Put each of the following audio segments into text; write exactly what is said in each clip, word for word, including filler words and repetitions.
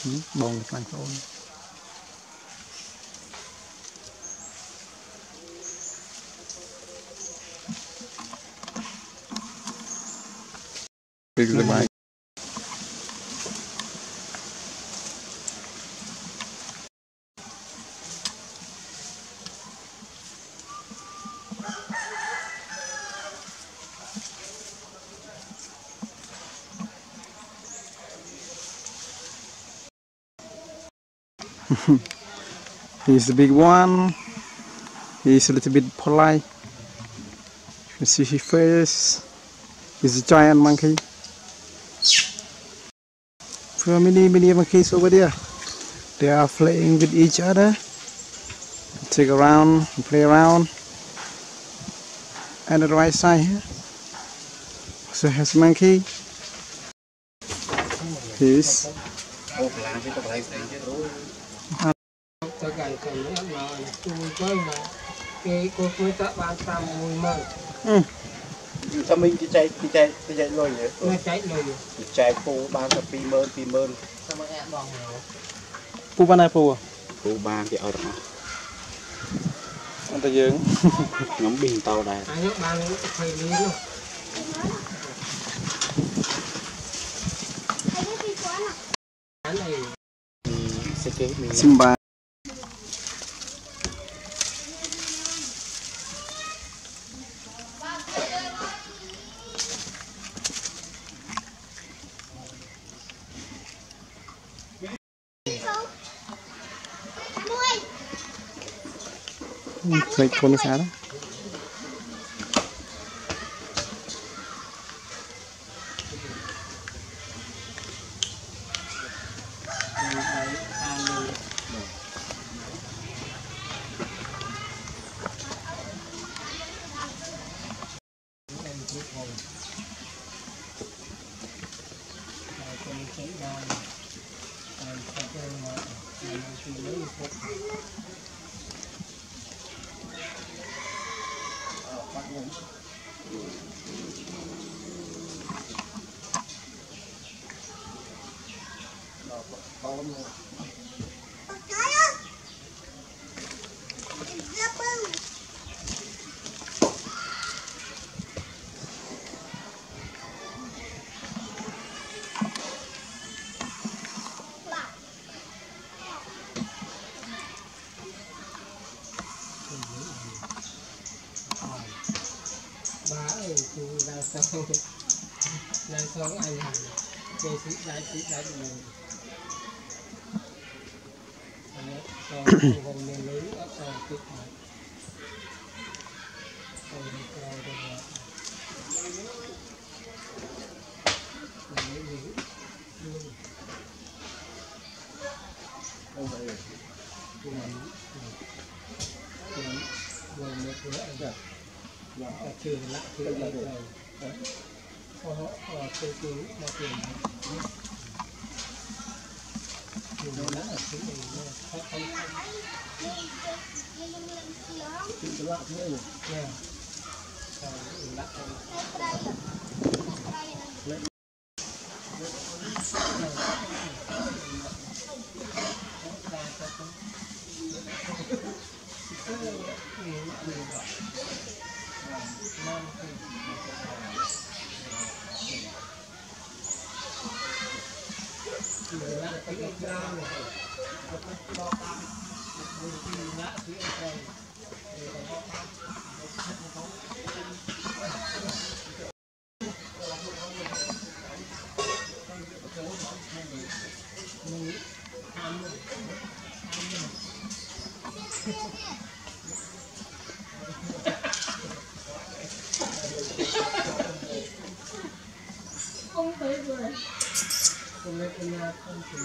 bông lạnh ôn big the bike he's the big one. He's a little bit polite. You see his face. He's a giant monkey. For many many monkeys over there. They are playing with each other. Take around and play around. And on the right side here also has monkey. He's ừ. Sao mình đi chạy đi chạy đi chạy lôi nhỉ? Nó chạy lôi. Chạy phu ba tập pi mơn pi mơn. Sao mà em bong rồi? Phu ban này phu à? Phu ba cái ở đó. Anh ta dưỡng. Ngắm bình tàu đây. Ai nhớ ba thầy lý luôn. Simba. Vậy con sao đó? Này sống anh hẳn về sĩ đại sĩ đại của mình còn vùng miền núi ở còn kịch này còn cao được là những gì không phải là cái này vừa một bữa ăn được ta chưa lại chưa lại rồi họ họ tôi cứu mà tiền nhiều đó là cái gì nó khó khăn cái loại nữa rồi nha rồi lắc không thấy rồi không lấy cái nhà không thấy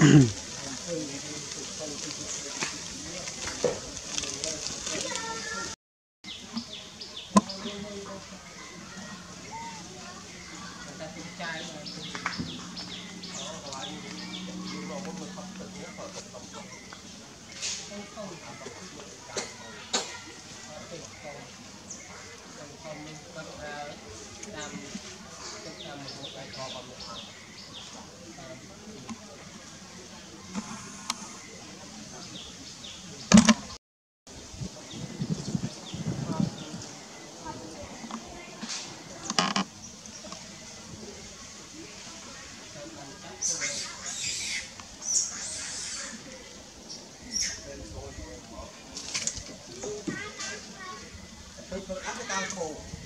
Tôi ăn cái cao khổ